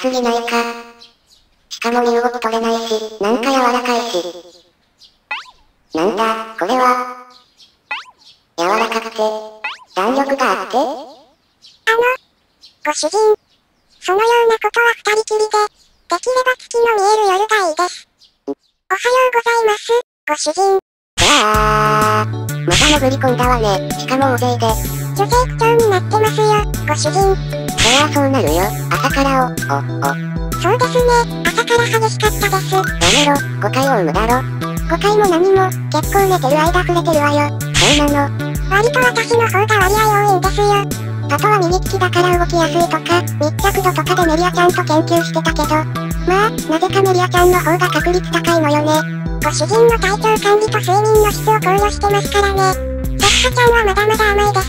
すぎないか。しかも身動き取れないし、なんか柔らかいし。なんだ、これは。柔らかくて、弾力があって。 ご主人。そのようなことは二人きりで、できれば月の見える夜がいいです。おはようございます、ご主人。 また潜り込んだわね。しかも大勢で。 女性口調になってますよ、ご主人。 そりゃそうなるよ。朝からそうですね、朝から激しかったです。 やめろ、誤解を生むだろ。 誤解も何も、結構寝てる間触れてるわよ。 そうなの。 割と私の方が割合多いんですよ。あとは右利きだから動きやすいとか、密着度とかでメリアちゃんと研究してたけど。まあ、なぜかメリアちゃんの方が確率高いのよね。ご主人の体調管理と睡眠の質を考慮してますからね。月花ちゃんはまだまだ甘いです。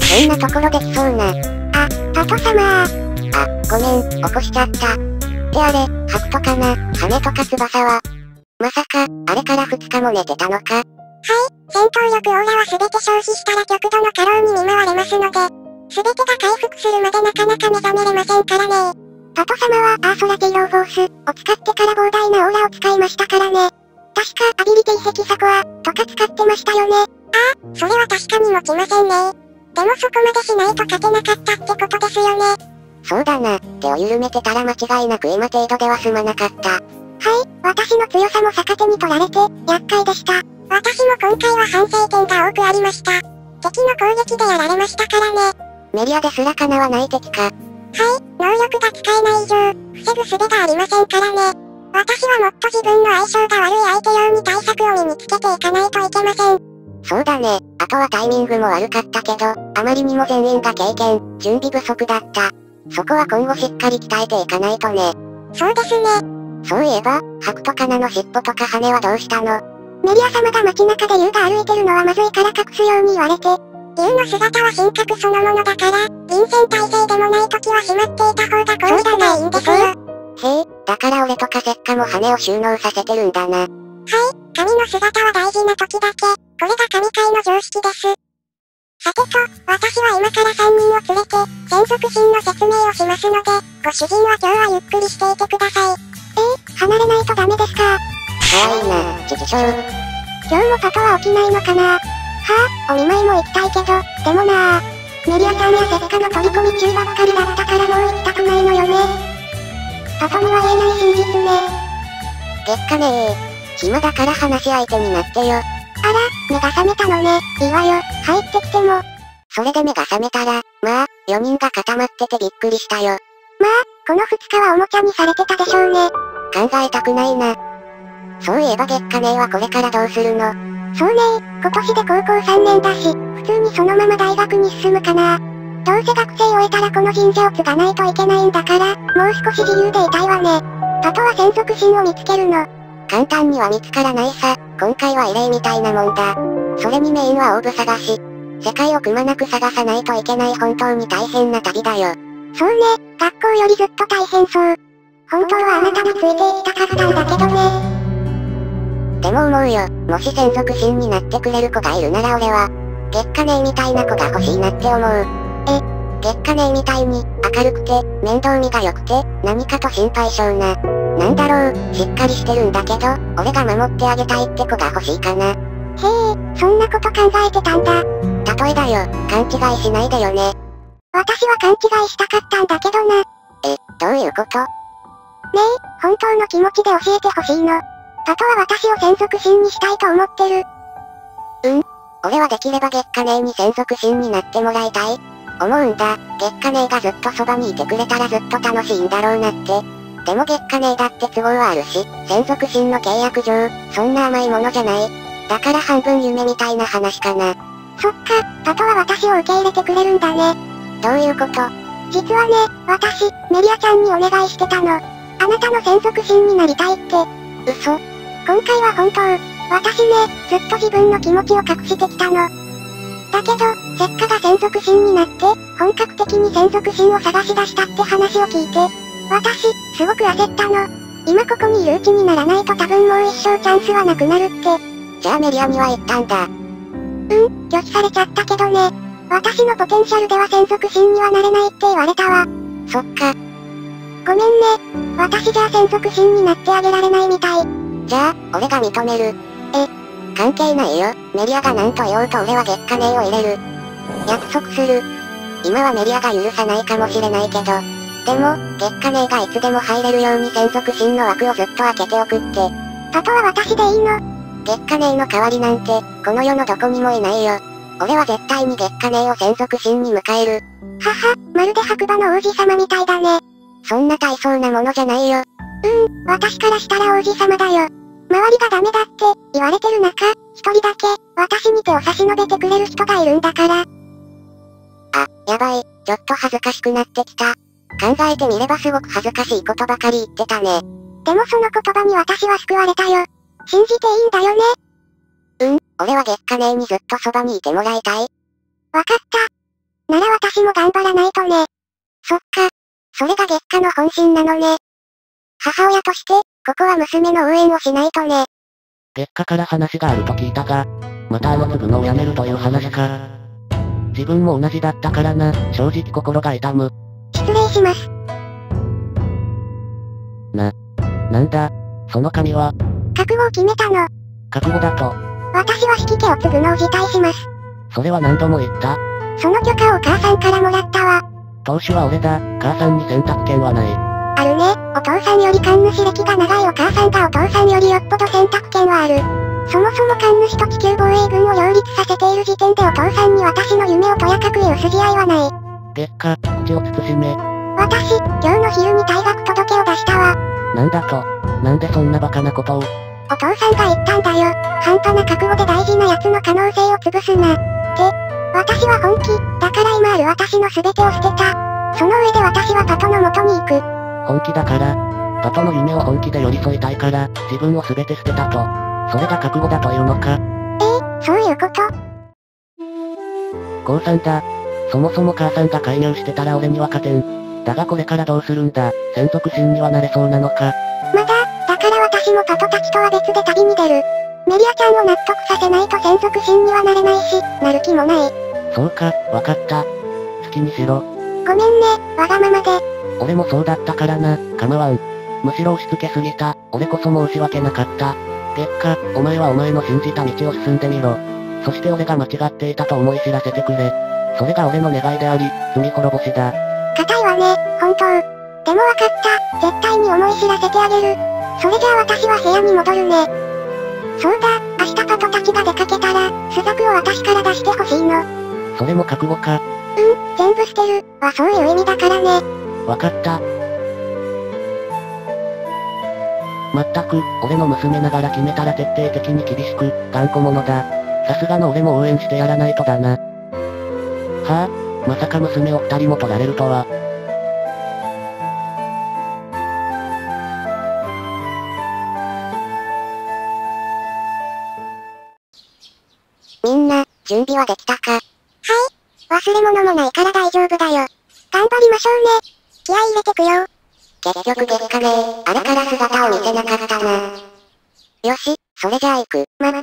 そんなところできそうな。 トト様ごめん、起こしちゃった。ってあれ、ハクトかな、羽とか翼は。まさか、あれから2日も寝てたのか。 戦闘力オーラは全て消費したら極度の過労に見舞われますので、全てが回復するまでなかなか目覚めれませんからね。トト様はアーソラティローフォースを使ってから膨大なオーラを使いましたからね。確かアビリティ石サコアとか使ってましたよね。それは確かに持ちませんね。でもそこまでしないと勝てなかったってことですよね。 そうだな、手を緩めてたら間違いなく今程度では済まなかった。 私の強さも逆手に取られて、厄介でした。私も今回は反省点が多くありました。敵の攻撃でやられましたからね。 メリアですら叶わない敵か。 能力が使えない以上、防ぐ術がありませんからね。私はもっと自分の相性が悪い相手用に対策を身につけていかないといけません。 そうだね、あとはタイミングも悪かったけど、あまりにも全員が経験、準備不足だった。そこは今後しっかり鍛えていかないとね。 そうですね。 そういえば、ハクトカナの尻尾とか羽はどうしたの？ メリア様が街中で竜が歩いてるのはまずいから隠すように言われて、竜の姿は神格そのものだから、臨戦態勢でもない時はしまっていた方が効率がいいんですよ。 へえ、だから俺とか石化も羽を収納させてるんだな。 神の姿は大事な時だけ、これが神界の常識です。さてと、私は今から3人を連れて、専属神の説明をしますので、ご主人は今日はゆっくりしていてください。離れないとダメですか？ かわいいな、チキショー。 今日もトトは起きないのかな？お見舞いも行きたいけど、でもなメリアちゃんや石化の取り込み中ばっかりだったからもう行きたくないのよね。トトには言えない真実ね。 月下ね暇だから話し相手になってよ。 目が覚めたのね。いいわよ、入ってきても。 それで目が覚めたら、まあ、4人が固まっててびっくりしたよ。 この2日はおもちゃにされてたでしょうね。 考えたくないな。そういえば月下ねはこれからどうするの？ そうね今年で高校3年だし、普通にそのまま大学に進むかな。どうせ学生を終えたらこの神社を継がないといけないんだから、もう少し自由でいたいわね。あとは専属神を見つけるの。 簡単には見つからないさ。今回は異例みたいなもんだ。それにメインはオーブ探し。世界をくまなく探さないといけない本当に大変な旅だよ。 そうね、学校よりずっと大変そう。本当はあなたについていきたかったんだけどね。 でも思うよ、もし専属神になってくれる子がいるなら俺は、月下ねみたいな子が欲しいなって思う。月下ねみたいに、明るくて、面倒見が良くて、何かと心配性な。なんだろう、しっかりしてるんだけど、俺が守ってあげたいって子が欲しいかな。 そんなこと考えてたんだ。 例えだよ、勘違いしないでよね。 私は勘違いしたかったんだけどな。 どういうこと？ 本当の気持ちで教えてほしいの。あとは私を専属神にしたいと思ってる。 俺はできれば月下ねに専属神になってもらいたい。思うんだ、月下ねがずっとそばにいてくれたらずっと楽しいんだろうなって。でも月下ねだって都合はあるし、専属神の契約上、そんな甘いものじゃない。だから半分夢みたいな話かな。 そっか、あとは私を受け入れてくれるんだね。 どういうこと？ 実はね、私、メリアちゃんにお願いしてたの。あなたの専属神になりたいって。 嘘？ 今回は本当。私ね、ずっと自分の気持ちを隠してきたの。だけど、石化が専属神になって、本格的に専属神を探し出したって話を聞いて、私、すごく焦ったの。今ここにいるうちにならないと多分もう一生チャンスはなくなるって。 じゃあメリアには言ったんだ。 拒否されちゃったけどね。私のポテンシャルでは専属神にはなれないって言われたわ。 そっか。 ごめんね。私じゃあ専属審になってあげられないみたい。 じゃあ、俺が認める。関係ないよ。メリアが何と言おうと俺は月下姉を入れる。約束する。今はメリアが許さないかもしれないけど。でも、月下姉がいつでも入れるように専属審の枠をずっと開けておくって。 パトは私でいいの？ 月下姉の代わりなんて、この世のどこにもいないよ。俺は絶対に月下姉を専属審に迎える。 はは、まるで白馬の王子様みたいだね。 そんな大層なものじゃないよ。 私からしたら王子様だよ。周りがダメだって言われてる中、一人だけ、私に手を差し伸べてくれる人がいるんだから。 あ、やばい、ちょっと恥ずかしくなってきた。考えてみればすごく恥ずかしいことばかり言ってたね。 でもその言葉に私は救われたよ。信じていいんだよね。 俺は月下姉にずっとそばにいてもらいたい。 わかった。なら私も頑張らないとね。 そっか。それが月下の本心なのね。母親として、ここは娘の応援をしないとね。 月下から話があると聞いたが、また継ぐのをやめるという話か。自分も同じだったからな、正直心が痛む。 失礼します。 なんだ、その紙は。 覚悟を決めたの。 覚悟だと。 私は引き家を継ぐのを辞退します。 それは何度も言った。 その許可をお母さんからもらったわ。 当主は俺だ、母さんに選択権はない。 あるね、お父さんより神主歴が長いお母さんがお父さんよりよっぽど選択権はある。そもそも神主と地球防衛軍を両立させている時点でお父さんに私の夢をとやかく言う筋合いはない。 月下、口を慎め。 私、今日の昼に退学届を出したわ。 なんだと、なんでそんなバカなことを。 お父さんが言ったんだよ。半端な覚悟で大事な奴の可能性を潰すな。って、私は本気、だから今ある私の全てを捨てた。その上で私はパトの元に行く。 本気だから、パトの夢を本気で寄り添いたいから、自分を全て捨てたと。それが覚悟だというのか。 そういうこと？ 降参だ。そもそも母さんが介入してたら俺には勝てん。だがこれからどうするんだ。専属審にはなれそうなのか。 まだ、だから私もパトたちとは別で旅に出る。メリアちゃんを納得させないと専属審にはなれないし、なる気もない。 そうか、わかった。好きにしろ。 ごめんね、わがままで。 俺もそうだったからな、構わん。むしろ押し付けすぎた、俺こそ申し訳なかった。月下、お前はお前の信じた道を進んでみろ。そして俺が間違っていたと思い知らせてくれ。それが俺の願いであり、罪滅ぼしだ。 固いわね、本当。でもわかった、絶対に思い知らせてあげる。それじゃあ私は部屋に戻るね。そうだ、明日パトたちが出かけたら、朱雀を私から出してほしいの。 それも覚悟か。 全部捨てる、はそういう意味だからね。 わかった。まったく、俺の娘ながら決めたら徹底的に厳しく、頑固者だ。さすがの俺も応援してやらないとだな。はあ、まさか娘を二人も取られるとは。 みんな、準備はできたか？ 忘れ物もないから大丈夫だよ。頑張りましょうね。気合い入れてくよ。 結局月下ね、あれから姿を見せなかったな。よし、それじゃあ行く。 待って。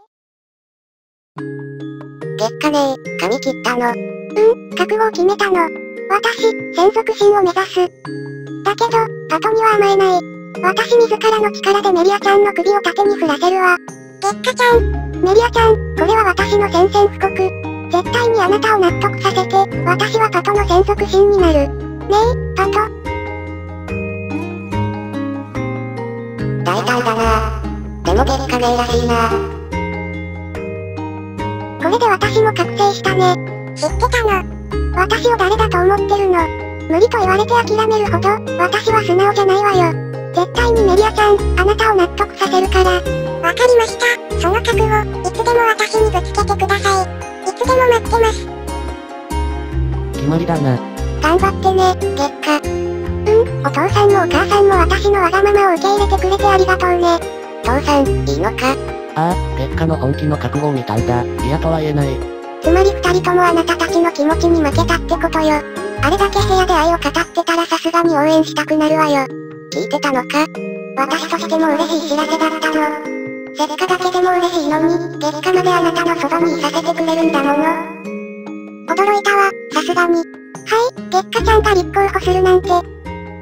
月下ね、髪切ったの。 覚悟を決めたの。私、専属審を目指す。だけど、パトには甘えない。私自らの力でメリアちゃんの首を縦に振らせるわ。月下ちゃん、メリアちゃん、これは私の宣戦布告。絶対にあなたを納得させて、私はパトの専属審になる。ねえ、パト。 大胆だな。でも月下ねらしいな。 これで私も覚醒したね。知ってたの？私を誰だと思ってるの？無理と言われて諦めるほど、私は素直じゃないわよ。絶対にメリアちゃん、あなたを納得させるから。わかりました。その覚悟、いつでも私にぶつけてください。いつでも待ってます。 決まりだな。 頑張ってね、月下。お父さんもお母さんも私のわがままを受け入れてくれてありがとうね。 父さん、いいのか？ ああ、月下の本気の覚悟を見たんだ。嫌とは言えない。 つまり二人ともあなたたちの気持ちに負けたってことよ。あれだけ部屋で愛を語ってたらさすがに応援したくなるわよ。 聞いてたのか？ 私としても嬉しい知らせだったの。月下だけでも嬉しいのに、月下まであなたのそばにいさせてくれるんだもの。驚いたわ、さすがに。はい、月下ちゃんが立候補するなんて。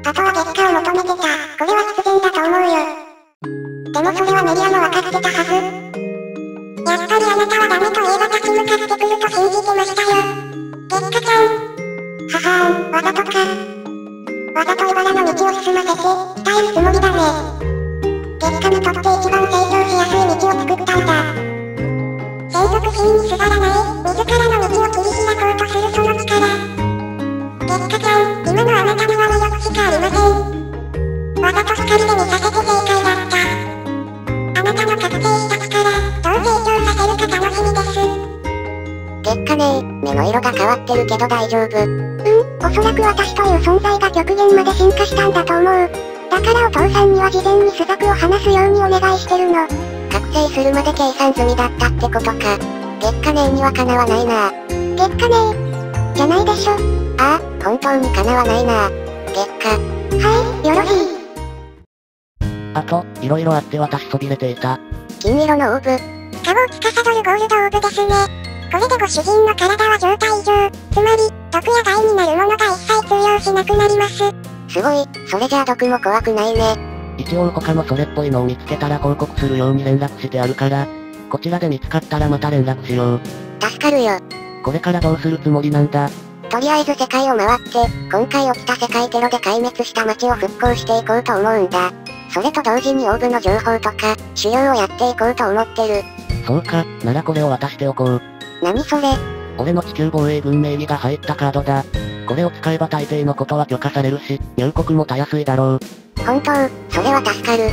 あとは結果を求めてた。これは必然だと思うよ。でもそれはメディアも分かってたはず。やっぱりあなたはダメと言えば立ち向かってくると信じてましたよ。月下ちゃん。ははーん、わざとか。わざと茨の道を進ませて、鍛えるつもりだね。月下にとって一番成長しやすい道を作ったんだ。専属心にすがらない、自らの道を切り開こうとするその力。月下ちゃん、今のあなたには魅力しかありません。わざと光で見させて正解だった。あなたの覚醒した力、どう成長させるか楽しみです。 月下ね目の色が変わってるけど大丈夫。 おそらく私という存在が極限まで進化したんだと思う。だからお父さんには事前に朱雀を話すようにお願いしてるの。 覚醒するまで計算済みだったってことか。月下ねにはかなわないな。 月下ねじゃないでしょ。 ああ、本当にかなわないな。月下。 はい、よろしい。 あと、色々あって私そびれていた。 金色のオーブ。 顔を司るゴールドオーブですね。これでご主人の体は状態異常。つまり、毒や害になるものが一切通用しなくなります。 すごい、それじゃあ毒も怖くないね。 一応他のそれっぽいのを見つけたら報告するように連絡してあるから、こちらで見つかったらまた連絡しよう。 助かるよ。 これからどうするつもりなんだ？ とりあえず世界を回って、今回起きた世界テロで壊滅した街を復興していこうと思うんだ。それと同時にオーブの情報とか、修行をやっていこうと思ってる。 そうか、ならこれを渡しておこう。 何それ？ 俺の地球防衛軍名義が入ったカードだ。これを使えば大抵のことは許可されるし、入国もたやすいだろう。 本当、それは助かる。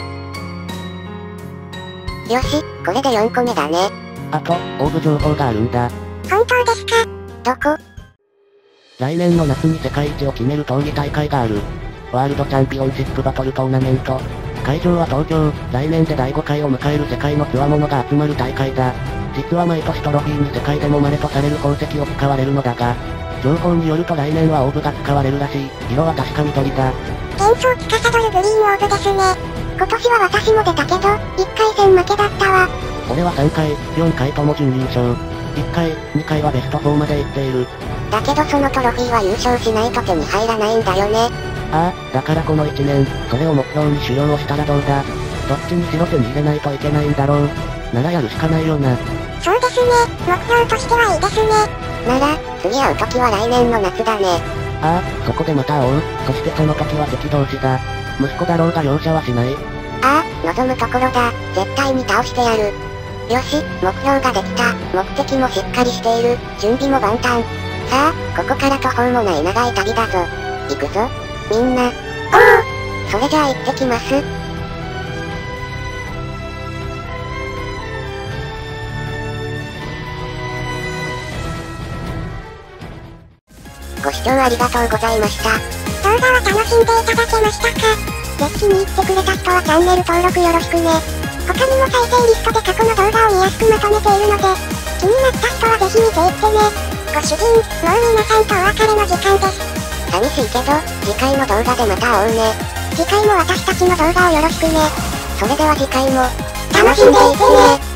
よし、これで4個目だね。 あと、オーブ情報があるんだ。 本当ですか？ どこ？ 来年の夏に世界一を決める闘技大会がある。ワールドチャンピオンシップバトルトーナメント。会場は東京、来年で第5回を迎える世界の強者が集まる大会だ。実は毎年トロフィーに世界でも稀とされる宝石を使われるのだが、情報によると来年はオーブが使われるらしい。色は確か緑だ。 幻想司るグリーンオーブですね。今年は私も出たけど、1回戦負けだったわ。 俺は3回、4回とも準優勝。1回、2回はベスト4まで行っている。 だけどそのトロフィーは優勝しないと手に入らないんだよね。 ああ、だからこの1年、それを目標に修行をしたらどうだ。どっちにしろ手に入れないといけないんだろう。ならやるしかないよな。 そうですね、目標としてはいいですね。 なら、次会う時は来年の夏だね。 ああ、そこでまた会おう。そしてその時は敵同士だ。息子だろうが容赦はしない。 ああ、望むところだ。絶対に倒してやる。よし、目標ができた。目的もしっかりしている。準備も万端。さあ、ここから途方もない長い旅だぞ。行くぞ、みんな。それじゃあ行ってきます。ご視聴ありがとうございました。 動画は楽しんでいただけましたか？ぜひ気に入ってくれた人はチャンネル登録よろしくね。他にも再生リストで過去の動画を見やすくまとめているので、気になった人はぜひ見ていってね。ご主人、もう皆さんとお別れの時間です。 寂しいけど、次回の動画でまた会おうね。 次回も私たちの動画をよろしくね。 それでは次回も、 楽しんでいってね。